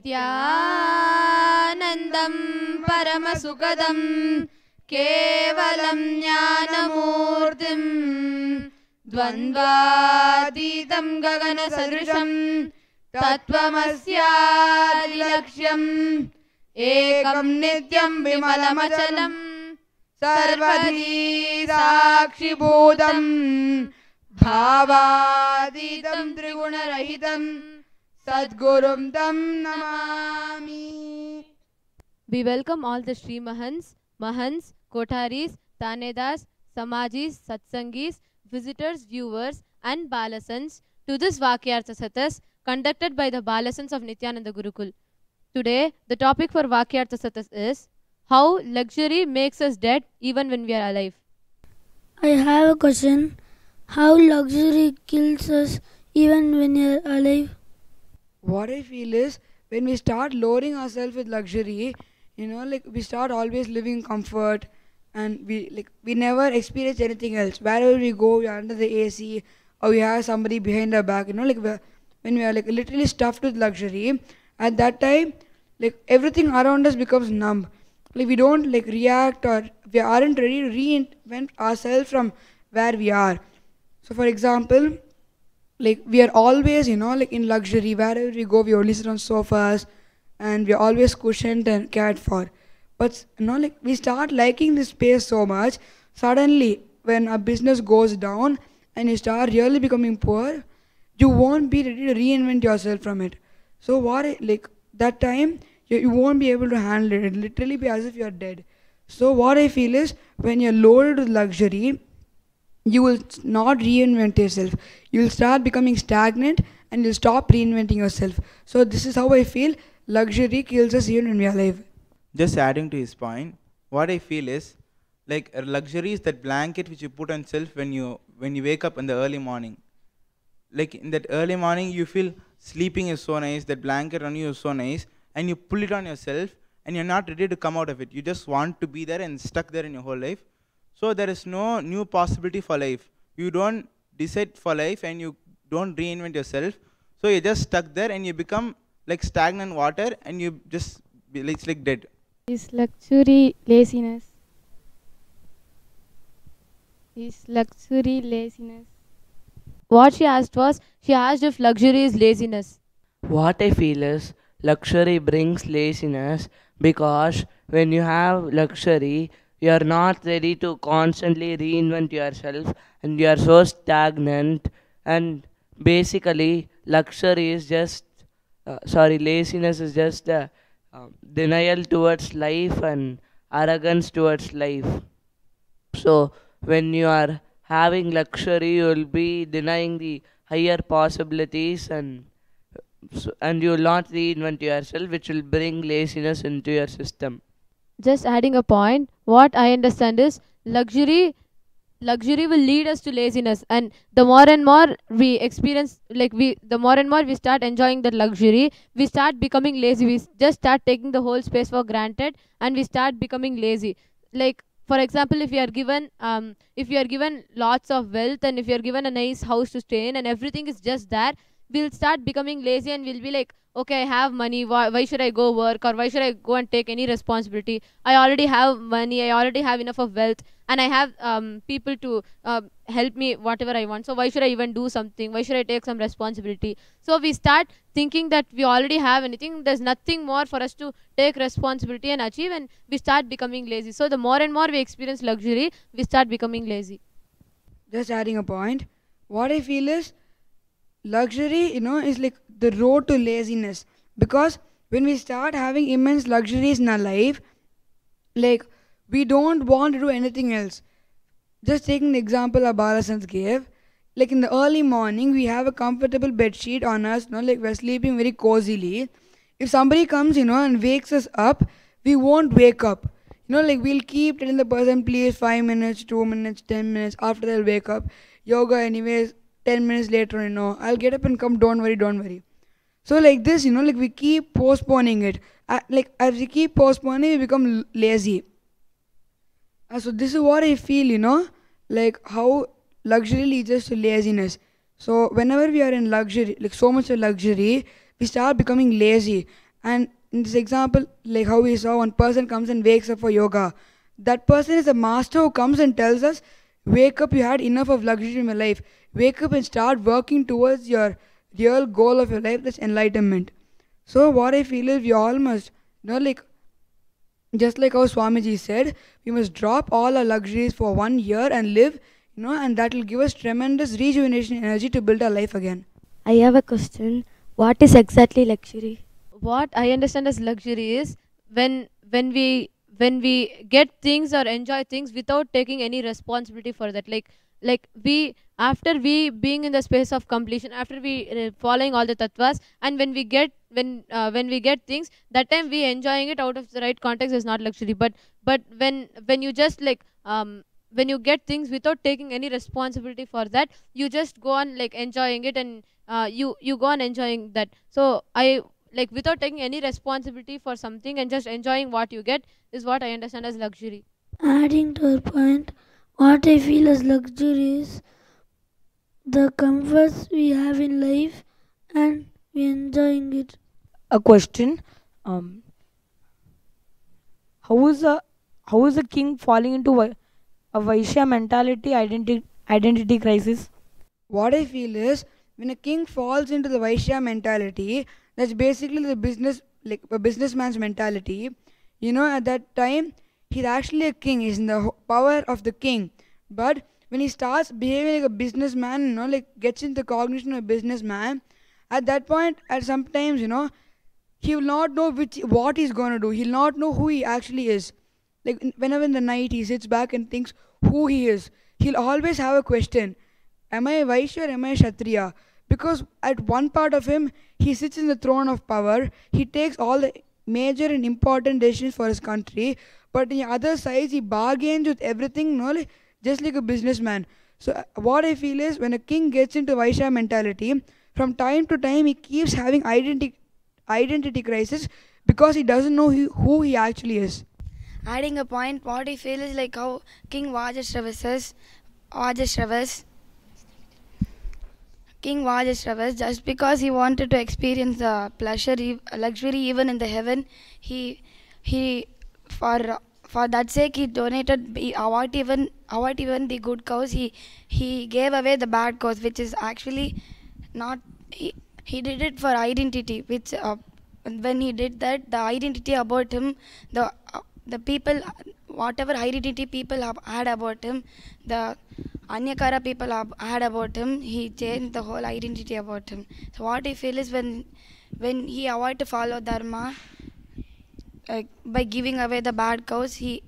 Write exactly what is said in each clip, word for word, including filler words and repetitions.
नित्यानन्दं परमसुखदं केवलं ज्ञानमूर्तिं द्वन्द्वातीतं गगनसदृशं तत्त्वमस्यादिलक्ष्यम् एकं नित्यं विमलमचलं सर्वधी साक्षिभूतं भावातीतं त्रिगुणरहितं Sadgurum Tam Namami. We welcome all the Sri Mahants, Mahants, Kotharis, Tanedas, Samajis, Satsangis, visitors, viewers and Balasans to this Vakyartha Satas conducted by the Balasans of Nityananda Gurukul. Today, the topic for Vakyartha Satas is how luxury makes us dead even when we are alive. I have a question. How luxury kills us even when we are alive? What I feel is when we start lowering ourselves with luxury, you know, like we start always living in comfort, and we like we never experience anything else. Wherever we go, we are under the A C, or we have somebody behind our back. You know, like when we are like literally stuffed with luxury, at that time, like everything around us becomes numb. Like we don't like react, or we aren't ready to reinvent ourselves from where we are. So, for example, like we are always, you know, like in luxury. Wherever we go, we only sit on sofas, and we are always cushioned and cared for. But you know, like we start liking this space so much. Suddenly, when a business goes down and you start really becoming poor, you won't be ready to reinvent yourself from it. So what, I- like that time, you, you won't be able to handle it. It'll literally be as if you are dead. So what I feel is when you're loaded with luxury, you will not reinvent yourself. You will start becoming stagnant and you'll stop reinventing yourself. So this is how I feel luxury kills us even when we are alive. Just adding to his point, what I feel is like a luxury is that blanket which you put on yourself when you when you wake up in the early morning. Like in that early morning you feel sleeping is so nice, that blanket on you is so nice, and you pull it on yourself and you're not ready to come out of it. You just want to be there and stuck there in your whole life. So there is no new possibility for life. You don't decide for life and you don't reinvent yourself. So you're just stuck there and you become like stagnant water and you just, be, like, it's like dead. Is luxury laziness? Is luxury laziness? What she asked was, she asked if luxury is laziness. What I feel is luxury brings laziness because when you have luxury, you are not ready to constantly reinvent yourself and you are so stagnant, and basically luxury is just uh, sorry laziness is just uh, uh, denial towards life and arrogance towards life. So when you are having luxury, you will be denying the higher possibilities, and so, and you will not reinvent yourself, which will bring laziness into your system. Just adding a point, what I understand is luxury luxury will lead us to laziness, and the more and more we experience, like we the more and more we start enjoying that luxury, we start becoming lazy. We s- just start taking the whole space for granted and we start becoming lazy. Like for example, if you are given um if you are given lots of wealth, and if you are given a nice house to stay in and everything is just there, we'll start becoming lazy and we'll be like, okay, I have money, why, why should I go work, or why should I go and take any responsibility? I already have money, I already have enough of wealth, and I have um, people to uh, help me whatever I want, so why should I even do something? Why should I take some responsibility? So we start thinking that we already have anything, there's nothing more for us to take responsibility and achieve, and we start becoming lazy. So the more and more we experience luxury, we start becoming lazy. Just adding a point, what I feel is luxury, you know, is like the road to laziness. Because when we start having immense luxuries in our life, like we don't want to do anything else. Just taking the example Abalasans gave, like in the early morning, we have a comfortable bed sheet on us, you know, like we're sleeping very cozily. If somebody comes, you know, and wakes us up, we won't wake up. You know, like we'll keep telling the person, please, five minutes, two minutes, ten minutes. After they'll wake up, yoga, anyways, ten minutes later, you know, I'll get up and come. Don't worry, don't worry. So like this, you know, like we keep postponing it. Uh, like as we keep postponing, we become l- lazy. Uh, so this is what I feel, you know, like how luxury leads us to laziness. So whenever we are in luxury, like so much of luxury, we start becoming lazy. And in this example, like how we saw one person comes and wakes up for yoga. That person is a master who comes and tells us, wake up, you had enough of luxury in your life. Wake up and start working towards your real goal of your life, that's enlightenment. So what I feel is we all must, you know, like just like how Swamiji said, we must drop all our luxuries for one year and live, you know, and that will give us tremendous rejuvenation energy to build our life again. I have a question. What is exactly luxury? What I understand as luxury is when when we when we get things or enjoy things without taking any responsibility for that. Like like we after we being in the space of completion, after we uh, following all the tattvas, and when we get when uh, when we get things, that time we enjoying it out of the right context is not luxury. But but when when you just like um when you get things without taking any responsibility for that, you just go on like enjoying it, and uh, you you go on enjoying that. So I like without taking any responsibility for something and just enjoying what you get is what I understand as luxury. Adding to her point, what I feel as luxury is the comforts we have in life and we enjoying it. A question: um, How is a how is a king falling into a, a Vaishya mentality identity identity crisis? What I feel is when a king falls into the Vaishya mentality, that's basically the business, like a businessman's mentality. You know, at that time, he's actually a king. He's in the ho- power of the king. But when he starts behaving like a businessman, you know, like gets into cognition of a businessman, at that point, at sometimes, you know, he will not know which what he's gonna do. He'll not know who he actually is. Like in- whenever in the night he sits back and thinks who he is, he'll always have a question: am I a Vaishya or am I a Kshatriya? Because at one part of him, he sits in the throne of power. He takes all the major and important decisions for his country. But in the other side, he bargains with everything, no, like, just like a businessman. So uh, what I feel is when a king gets into Vaishya mentality, from time to time he keeps having identity identity crisis because he doesn't know he, who he actually is. Adding a point, what I feel is like how King Vajashravas says, Vajashravas, King Vajashravas, just because he wanted to experience the pleasure, ev- luxury even in the heaven, he he for for that sake he donated he avoid even avoid even the good cows. He he gave away the bad cows, which is actually not. He, he did it for identity, which uh, when he did that, the identity about him, the uh, the people, whatever identity people have had about him, the Anyakara people have had about him, he changed the whole identity about him. So what I feel is when when he avoid to follow dharma, uh, by giving away the bad cows, he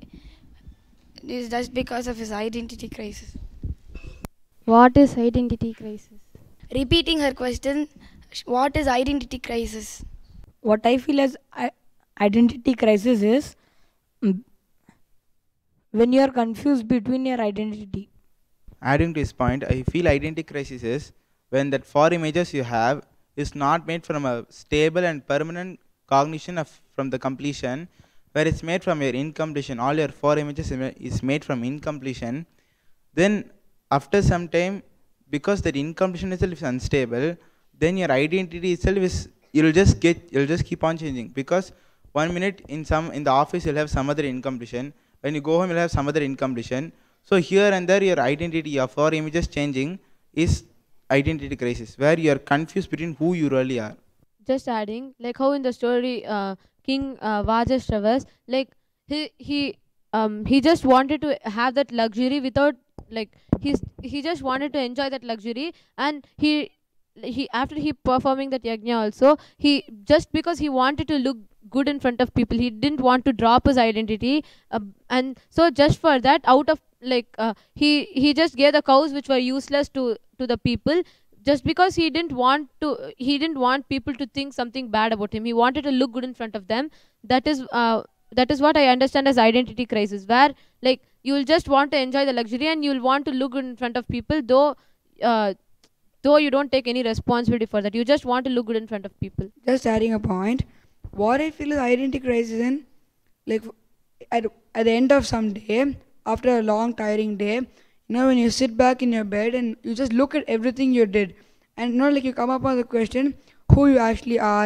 is just because of his identity crisis. What is identity crisis? Repeating her question, sh- what is identity crisis? What I feel as I- identity crisis is mm, when you are confused between your identity. Adding to his point, I feel identity crisis is when that four images you have is not made from a stable and permanent cognition of from the completion, where it's made from your incompletion. All your four images is ma- is made from incompletion. Then after some time, because that incompletion itself is unstable, then your identity itself is you'll just get you'll just keep on changing, because one minute in some in the office you'll have some other incompletion, when you go home you'll have some other incompletion. So here and there your identity, your four images changing is identity crisis, where you are confused between who you really are. Just adding, like how in the story, uh, King uh, Vajashravas, like he he um he just wanted to have that luxury without like he's he just wanted to enjoy that luxury, and he he after he performing that yajna also, he just because he wanted to look good in front of people, he didn't want to drop his identity, uh, and so just for that, out of like uh, he he just gave the cows which were useless to to the people, just because he didn't want to he didn't want people to think something bad about him. He wanted to look good in front of them. That is uh, that is what I understand as identity crisis, where like you will just want to enjoy the luxury and you will want to look good in front of people, though uh, though you don't take any responsibility for that. You just want to look good in front of people. Just adding a point, what I feel is identity crisis in, like at, at the end of some day, after a long tiring day, you know, when you sit back in your bed and you just look at everything you did, and you know, like you come up with the question who you actually are,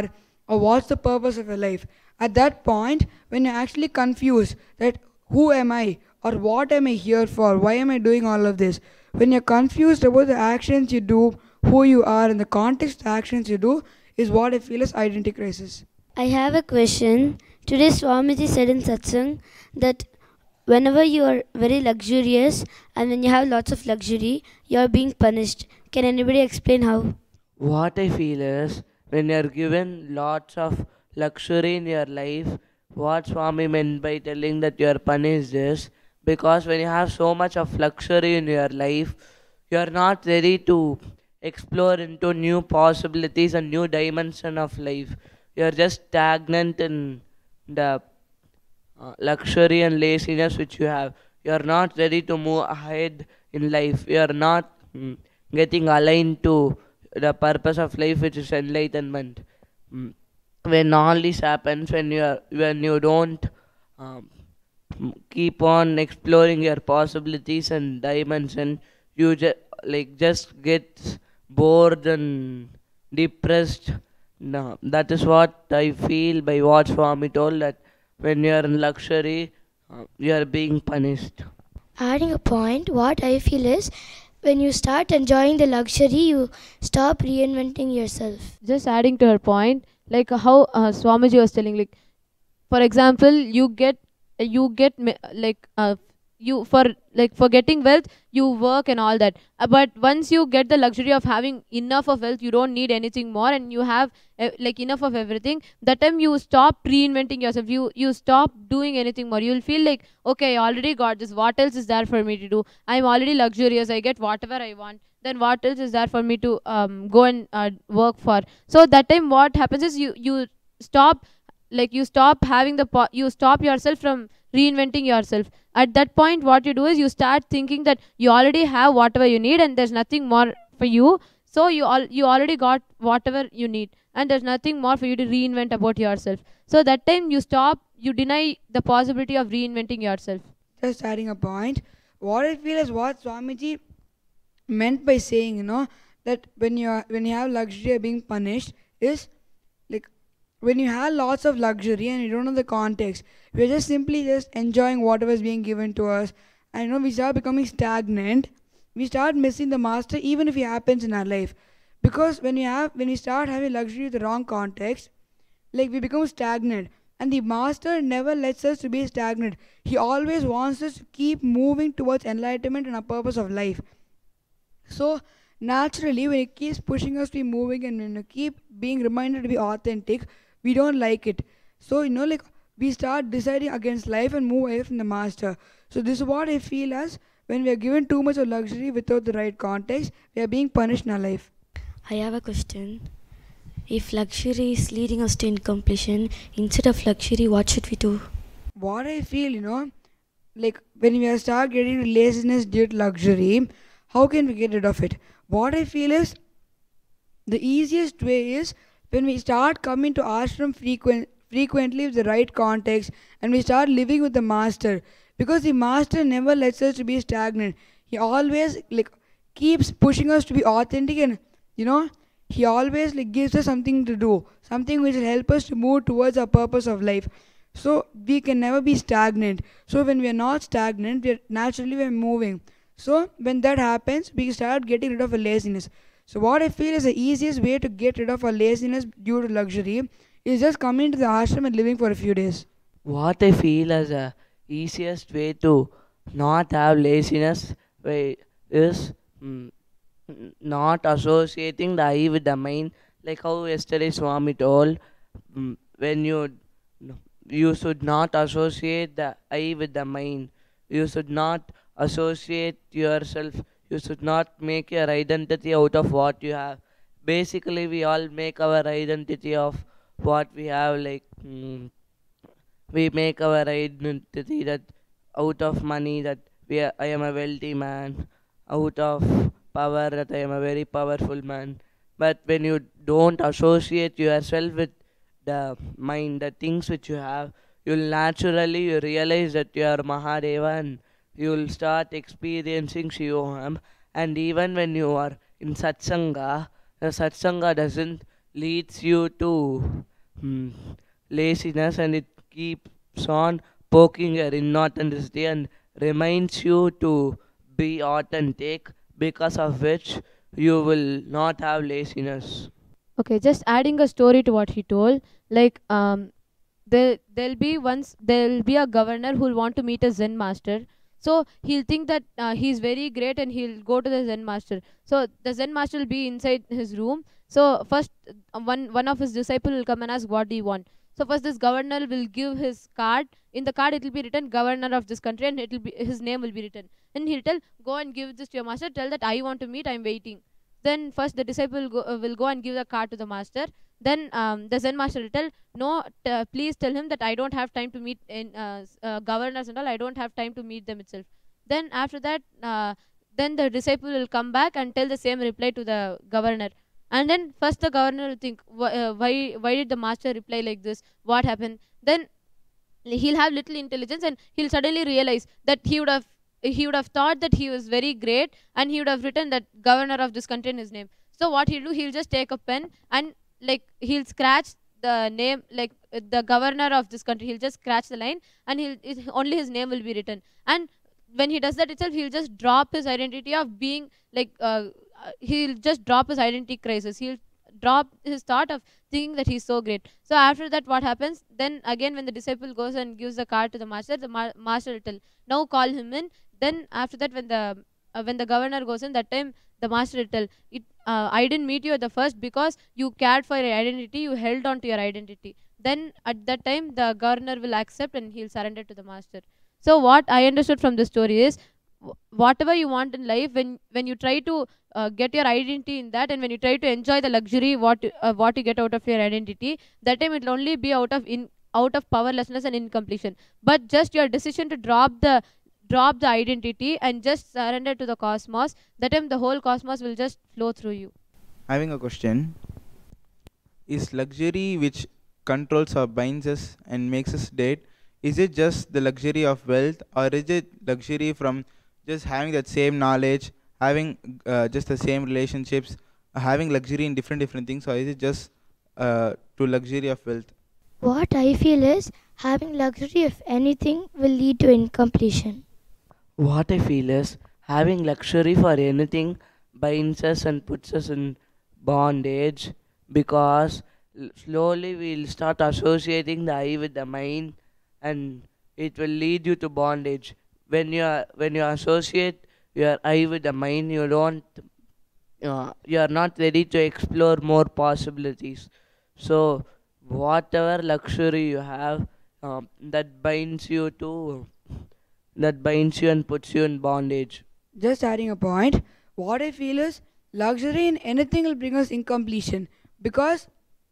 or what's the purpose of your life. At that point, when you're actually confused that who am I or what am I here for, why am I doing all of this, when you're confused about the actions you do, who you are, and the context of the actions you do, is what I feel is identity crisis. I have a question. Today Swamiji said in satsang that whenever you are very luxurious and when you have lots of luxury, you are being punished. Can anybody explain how? What I feel is when you are given lots of luxury in your life, what Swami meant by telling that you are punished is because when you have so much of luxury in your life, you are not ready to explore into new possibilities and new dimension of life. You are just stagnant in the uh, luxury and laziness which you have. You are not ready to move ahead in life. You are not mm, getting aligned to the purpose of life, which is enlightenment. Mm. When all this happens, when you are, when you don't um, mm, keep on exploring your possibilities and dimension, you just like just get bored and depressed. No, that is what I feel by what Swami told, that when you are in luxury, uh, you are being punished. Adding a point, what I feel is when you start enjoying the luxury, you stop reinventing yourself. Just adding to her point, like how uh, Swamiji was telling, like for example, you get you get ma- like uh, you for like for getting wealth, you work and all that. Uh, but once you get the luxury of having enough of wealth, you don't need anything more, and you have uh, like enough of everything. That time you stop reinventing yourself. You you stop doing anything more. You'll feel like, okay, I already got this. What else is there for me to do? I'm already luxurious. I get whatever I want. Then what else is there for me to um, go and uh, work for? So that time what happens is you you stop like you stop having the po- you stop yourself from reinventing yourself. At that point what you do is you start thinking that you already have whatever you need and there's nothing more for you, so you all you already got whatever you need and there's nothing more for you to reinvent about yourself. So that time you stop, you deny the possibility of reinventing yourself. Just adding a point, what I feel is what Swamiji meant by saying, you know, that when you are, when you have luxury you're being punished is like when you have lots of luxury and you don't know the context, we're just simply just enjoying whatever is being given to us, and you know we start becoming stagnant. We start missing the master even if it happens in our life, because when you have when we start having luxury with the wrong context, like we become stagnant, and the master never lets us to be stagnant. He always wants us to keep moving towards enlightenment and a purpose of life. So naturally when it keeps pushing us to be moving and when you keep being reminded to be authentic, we don't like it. So you know like we start deciding against life and move away from the master. So this is what I feel as when we are given too much of luxury without the right context, we are being punished in our life. I have a question. If luxury is leading us to incompletion, instead of luxury, what should we do? What I feel, you know, like when we are start getting laziness due to luxury, how can we get rid of it? What I feel is the easiest way is when we start coming to ashram frequent, frequently with the right context and we start living with the master, because the master never lets us to be stagnant. He always like keeps pushing us to be authentic, and you know he always like gives us something to do, something which will help us to move towards our purpose of life. So we can never be stagnant. So when we are not stagnant, we are naturally we are moving. So when that happens, we start getting rid of our laziness. So what I feel is the easiest way to get rid of our laziness due to luxury is just coming to the ashram and living for a few days. What I feel as a easiest way to not have laziness way is mm, n- not associating the I with the mind. Like how yesterday Swami told, mm, when you you should not associate the I with the mind. You should not associate yourself. You should not make your identity out of what you have. Basically, we all make our identity of what we have. Like mm, we make our identity that out of money, that we are, I am a wealthy man, out of power, that I am a very powerful man. But when you don't associate yourself with the mind, the things which you have, you'll naturally you realize that you are Mahadeva, and you'll start experiencing Shivoham. And even when you are in Satsanga, the Satsanga doesn't leads you to hmm, laziness, and it keeps on poking your inauthenticity and reminds you to be authentic, because of which you will not have laziness. Okay, just adding a story to what he told. Like, um, there there'll be once there'll be a governor who'll want to meet a Zen master. So he'll think that uh, he's very great, and he'll go to the Zen master. So the Zen master will be inside his room. So first, uh, one one of his disciple will come and ask, what do you want? So first this governor will give his card. In the card it will be written governor of this country, and it will be his name will be written. And he'll tell, go and give this to your master, tell that I want to meet, I'm waiting. Then first the disciple will go, uh, will go and give the card to the master. Then um, the Zen master will tell, no, t- uh, please tell him that I don't have time to meet in uh, s- uh, governors and all. I don't have time to meet them itself. Then after that, uh, then the disciple will come back and tell the same reply to the governor. And then first the governor will think, wh- uh, why why did the master reply like this? What happened? Then he'll have little intelligence, and he'll suddenly realize that he would have he would have thought that he was very great, and he would have written that governor of this country in his name. So what he'll do, he'll just take a pen, and like he'll scratch the name, like uh, the governor of this country, he'll just scratch the line, and he'll it, only his name will be written. And when he does that itself, he'll just drop his identity of being like uh, uh, he'll just drop his identity crisis. He'll drop his thought of thinking that he's so great. So after that, what happens? Then again, when the disciple goes and gives the card to the master, the ma- master will tell, now call him in. Then after that, when the uh, when the governor goes in, that time the master will tell, it uh, I didn't meet you at the first because you cared for your identity, you held on to your identity. Then at that time the governor will accept, and he'll surrender to the master. So what I understood from this story is, wh- whatever you want in life, when when you try to uh, get your identity in that, and when you try to enjoy the luxury what you- uh, what you get out of your identity, that time it will only be out of in out of powerlessness and incompletion. But just your decision to drop the drop the identity and just surrender to the cosmos, that time the whole cosmos will just flow through you. Having a question: is luxury which controls or binds us and makes us dead? Is it just the luxury of wealth, or is it luxury from just having that same knowledge, having uh, just the same relationships, uh, having luxury in different different things, or is it just uh, to luxury of wealth? What I feel is having luxury of anything will lead to incompletion. What I feel is having luxury for anything binds us and puts us in bondage, because l- slowly we'll start associating the I with the mind, and it will lead you to bondage. When you are, when you associate your I with the mind, you don't uh, you are not ready to explore more possibilities. So whatever luxury you have, um, that binds you to that binds you and puts you in bondage. Just adding a point, what I feel is luxury in anything will bring us incompletion, because,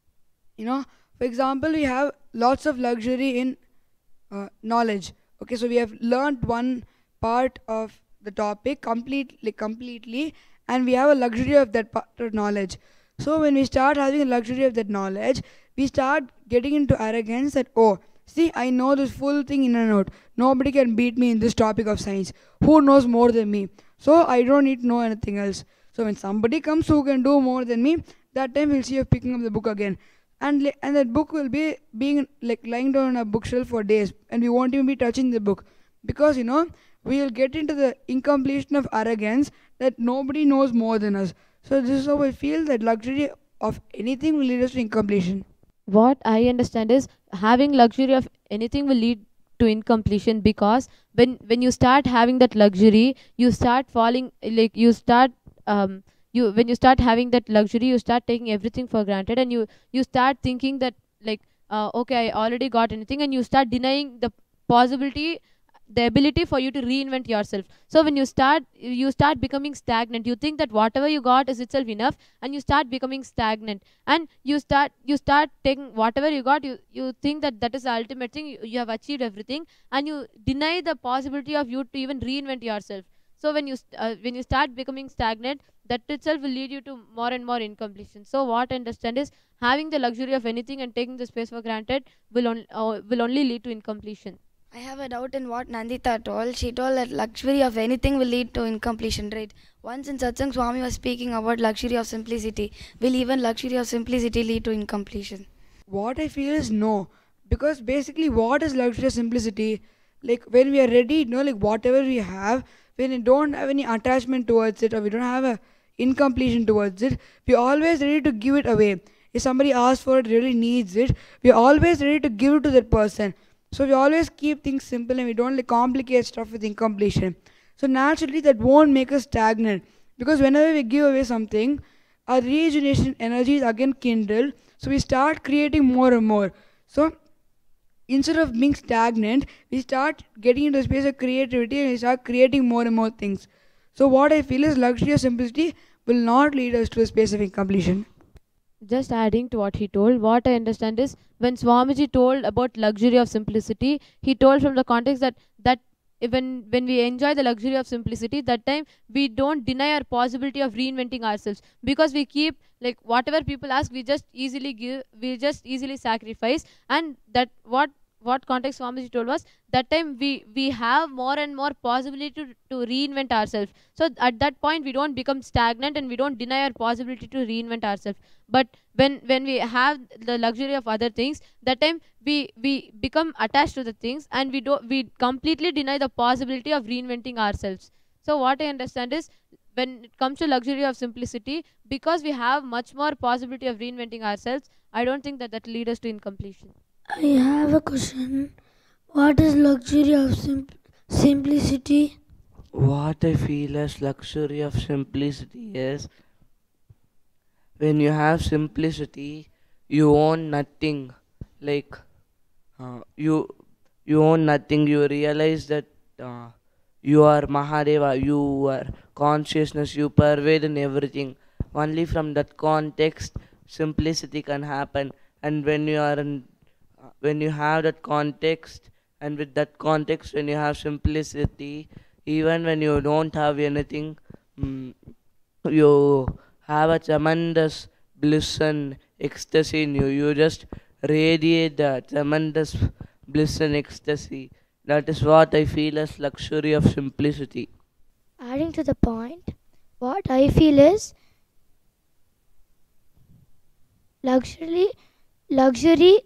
you know, for example, we have lots of luxury in uh, knowledge. Okay, so we have learned one part of the topic completely, completely, and we have a luxury of that part of knowledge. So when we start having a luxury of that knowledge, we start getting into arrogance that, oh, see, I know this full thing in and out. Nobody can beat me in this topic of science. Who knows more than me? So I don't need to know anything else. So when somebody comes who can do more than me, that time we'll see you picking up the book again. And, li- and that book will be being like lying down on a bookshelf for days, and we won't even be touching the book, because, you know, we will get into the incompletion of arrogance that nobody knows more than us. So this is how I feel that luxury of anything will lead us to incompletion. What I understand is having luxury of anything will lead to incompletion, because when when you start having that luxury, you start falling, like you start um you when you start having that luxury, you start taking everything for granted, and you you start thinking that, like, uh, okay, I already got anything, and you start denying the possibility, the ability for you to reinvent yourself. So when you start you start becoming stagnant, you think that whatever you got is itself enough, and you start becoming stagnant, and you start you start taking whatever you got, you you think that that is the ultimate thing, you, you have achieved everything, and you deny the possibility of you to even reinvent yourself. So when you st- uh, when you start becoming stagnant, that itself will lead you to more and more incompletion. So what I understand is having the luxury of anything and taking the space for granted will on, uh, will only lead to incompletion. I have a doubt in what Nandita told. She told that luxury of anything will lead to incompletion, right? Once in Satsang, Swami was speaking about luxury of simplicity. Will even luxury of simplicity lead to incompletion? what I feel is no, because basically, what is luxurious simplicity? Like when we are ready, you know, like whatever we have, when we don't have any attachment towards it, or we don't have a incompletion towards it, we're always ready to give it away. If somebody asks for it, really needs it, we're always ready to give it to that person. So we always keep things simple and we don't like complicate stuff with incompletion. So naturally, that won't make us stagnant, because whenever we give away something, our regeneration energy is again kindled. So we start creating more and more. So instead of being stagnant, we start getting into the space of creativity and we start creating more and more things. So what I feel is luxury or simplicity will not lead us to a space of incompletion. Just adding to what he told, what I understand is when Swamiji told about luxury of simplicity, he told from the context that that when when we enjoy the luxury of simplicity, that time we don't deny our possibility of reinventing ourselves, because we keep like whatever people ask, we just easily give, we just easily sacrifice, and that what what context Swamiji told was that time we we have more and more possibility to, to reinvent ourselves. So at that point we don't become stagnant and we don't deny our possibility to reinvent ourselves. But when when we have the luxury of other things, that time we we become attached to the things and we don't we completely deny the possibility of reinventing ourselves. So what I understand is when it comes to luxury of simplicity, because we have much more possibility of reinventing ourselves, I don't think that that leads us to incompletion. I have a question. What is luxury of sim- simplicity? What I feel as luxury of simplicity is when you have simplicity, you own nothing. Like uh, you, you own nothing. You realize that uh, you are Mahadeva. You are consciousness. You pervade in everything. Only from that context, simplicity can happen. And when you are in uh, when you have that context, and with that context, when you have simplicity, even when you don't have anything, mm, you have a tremendous bliss and ecstasy in you. You just radiate the tremendous bliss and ecstasy. That is what I feel as luxury of simplicity. Adding to the point, what I feel is luxury, luxury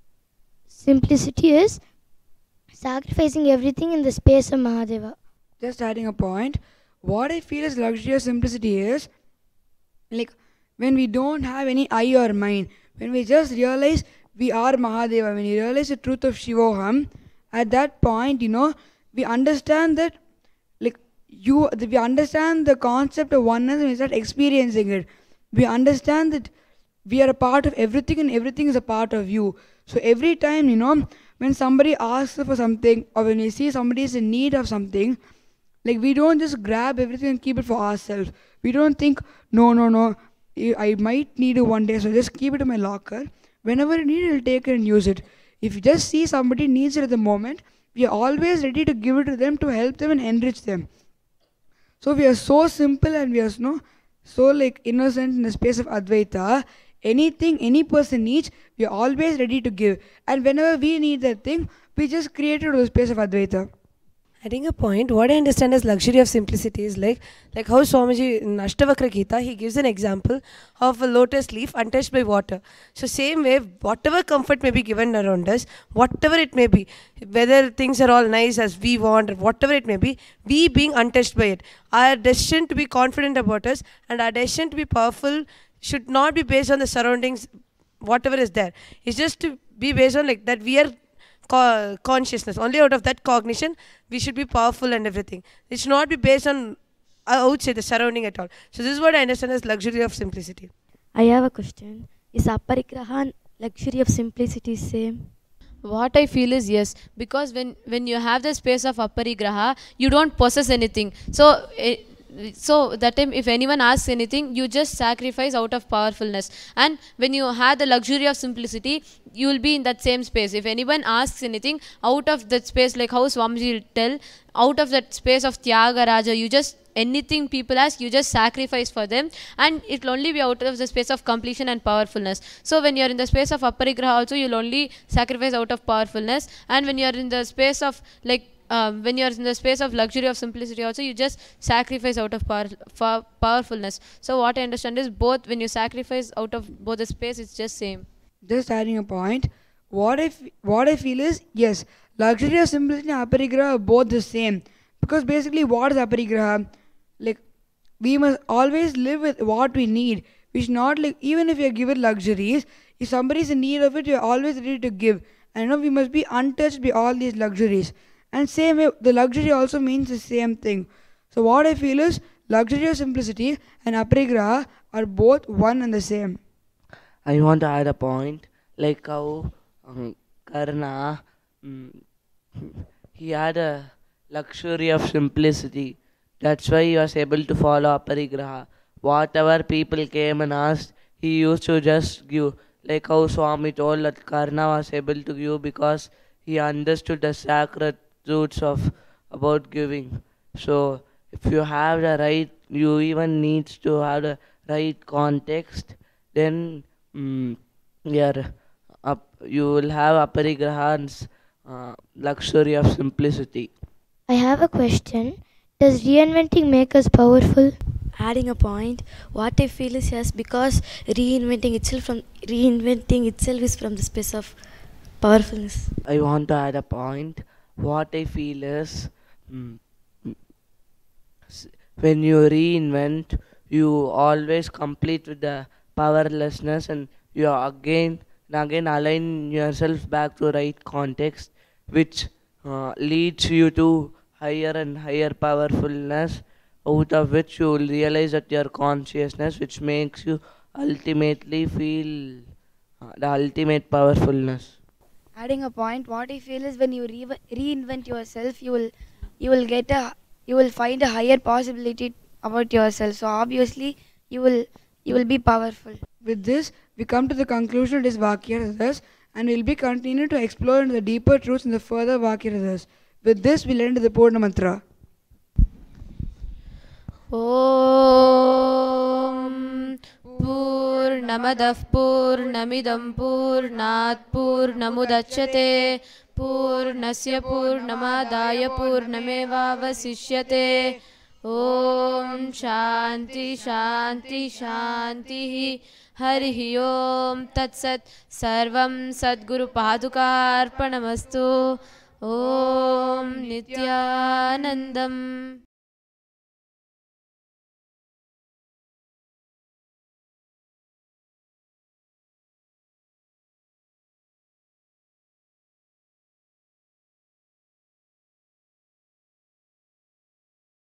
simplicity is sacrificing everything in the space of Mahadeva. Just adding a point, what I feel is luxury or simplicity is like when we don't have any I or mind, when we just realize we are Mahadeva, when we realize the truth of Shivoham, at that point, you know, we understand that like you, we understand the concept of oneness and we start experiencing it. We understand that we are a part of everything and everything is a part of you. So every time, you know, when somebody asks for something or when we see somebody is in need of something, like we don't just grab everything and keep it for ourselves. We don't think, no, no, no, I might need it one day, so just keep it in my locker. Whenever you need it, I'll take it and use it. If you just see somebody needs it at the moment, we are always ready to give it to them to help them and enrich them. So we are so simple and we are no, so like innocent in the space of Advaita. Anything any person needs, we are always ready to give. And whenever we need that thing, we just create it to the space of Advaita. Adding a point, what I understand as luxury of simplicity is like like how Swamiji in Ashtavakra Gita, he gives an example of a lotus leaf untouched by water. So same way, whatever comfort may be given around us, whatever it may be, whether things are all nice as we want or whatever it may be, we being untouched by it. Our decision to be confident about us and our decision to be powerful should not be based on the surroundings, whatever is there. It's just to be based on like that we are co- consciousness. Only out of that cognition, we should be powerful and everything. It should not be based on outside the surrounding at all. So this is what I understand as luxury of simplicity. I have a question. Is aparigraha and luxury of simplicity same? What I feel is yes, because when when you have the space of aparigraha, you don't possess anything. So it, so that time if anyone asks anything, you just sacrifice out of powerfulness. And when you have the luxury of simplicity, you will be in that same space. If anyone asks anything out of that space, like how Swamiji will tell, out of that space of Tyaga Raja, you just anything people ask, you just sacrifice for them, and it will only be out of the space of completion and powerfulness. So when you are in the space of aparigraha also, you will only sacrifice out of powerfulness. And when you are in the space of like Um, when you are in the space of luxury of simplicity also, you just sacrifice out of power, powerfulness. So what I understand is both, when you sacrifice out of both the space, it's just same. just adding a point. What I, f- what I feel is, yes, luxury or simplicity and aparigraha are both the same. Because basically, what is aparigraha? Like, we must always live with what we need. We should not, like, even if we are given luxuries, if somebody is in need of it, we are always ready to give. And you know, we must be untouched by all these luxuries. And same way, the luxury also means the same thing. So what I feel is, luxury or simplicity and aparigraha are both one and the same. I want to add a point, like how um, Karna, mm, he had a luxury of simplicity. That's why he was able to follow aparigraha. Whatever people came and asked, he used to just give. Like how Swami told that Karna was able to give because he understood the sacred truths of about giving. So if you have the right, you even needs to have the right context, then mm, yeah, up, you will have aparigrahan's uh, luxury of simplicity. I have a question. Does reinventing make us powerful? Adding a point, what I feel is yes, because reinventing itself from reinventing itself is from the space of powerfulness. I want to add a point. What I feel is mm, mm, s- when you reinvent, you always complete with the powerlessness and you again and again align yourself back to right context, which uh, leads you to higher and higher powerfulness, out of which you will realize that your consciousness, which makes you ultimately feel uh, the ultimate powerfulness. Adding a point, what I feel is when you re- reinvent yourself, you will you will get a you will find a higher possibility about yourself. So obviously, you will you will be powerful. With this, we come to the conclusion of this Vakya and we'll be continuing to explore into the deeper truths in the further Vakya. With this, we'll end the Purna Mantra. ॐ पूर्णमदः पूर्णमिदं पूर्णात् पूर्णमुदच्यते पूर्णस्य पूर्णमादाय पूर्णमेवावशिष्यते ॐ शान्ति शान्ति शान्तिः हरिः ॐ तत्सत् सर्वं सद्गुरुपादुकार्पणमस्तु ॐ नित्यानन्दम्